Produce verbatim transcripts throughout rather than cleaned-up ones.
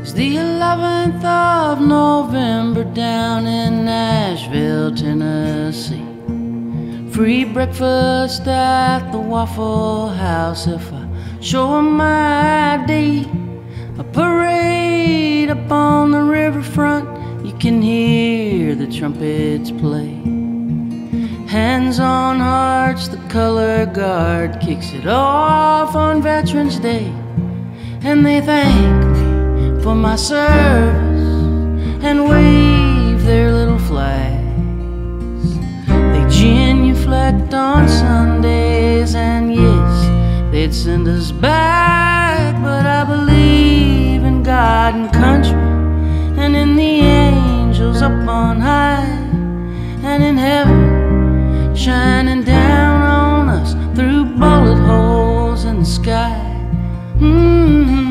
It's the eleventh of November down in Nashville, Tennessee. Free breakfast at the Waffle House if I show 'em my I D. A parade up on the riverfront, you can hear the trumpets play. Hands on hearts, the color guard kicks it off on Veterans Day. And they thank me for my service and wave their little flags. They genuflect on Sundays, and yes, they'd send us back. But I believe in God and country, and in the angels up on high, and in heaven shining down on us through bullet holes in the sky. Mm-hmm.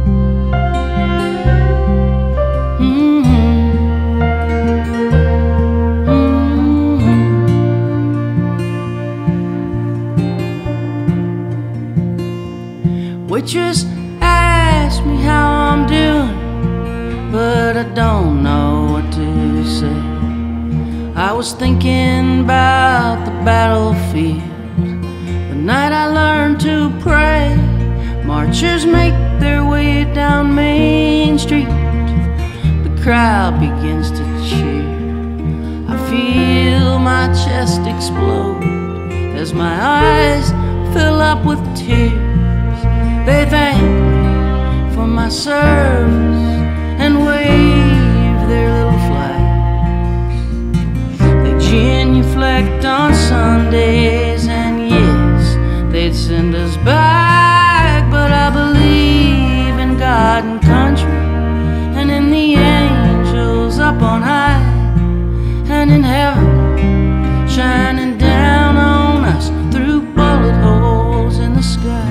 Waitress asked me how I'm doing, but I don't know what to say. I was thinking about the battlefield, the night I learned to pray. Marchers make their way down Main Street, the crowd begins to cheer. I feel my chest explode as my eyes fill up with tears. They thank me for my service and wave their little flags. They genuflect on Sundays, and yes, they'd send us back. But I believe in God and country, and in the angels up on high, and in heaven shining down on us through bullet holes in the sky.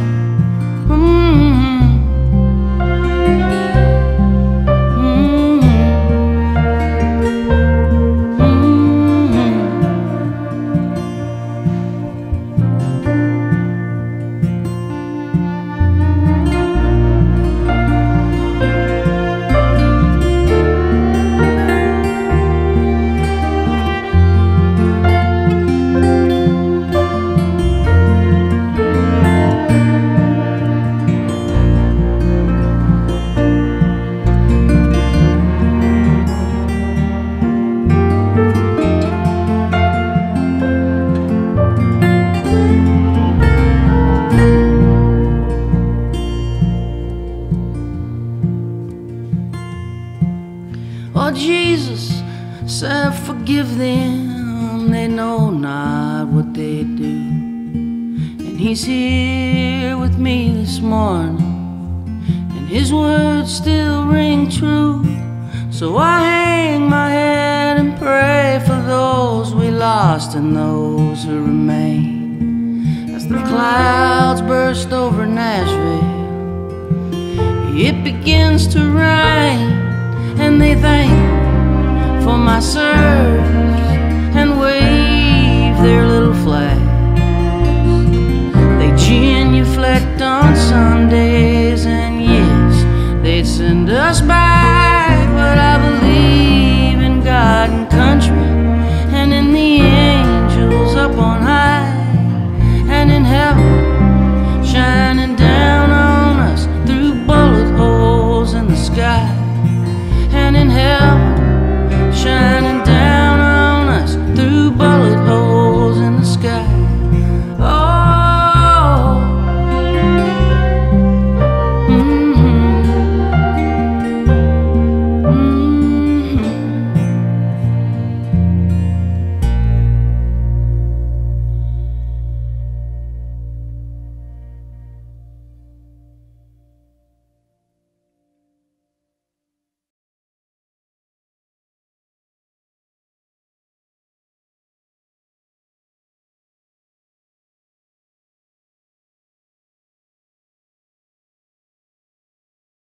Oh, Jesus said, forgive them, they know not what they do. And he's here with me this morning, and his words still ring true. So I hang my head and pray for those we lost and those who remain. As the clouds burst over Nashville, it begins to rain. And they thank me for my service and wave their little flags. They genuflect on Sundays, and yes, they'd send us back.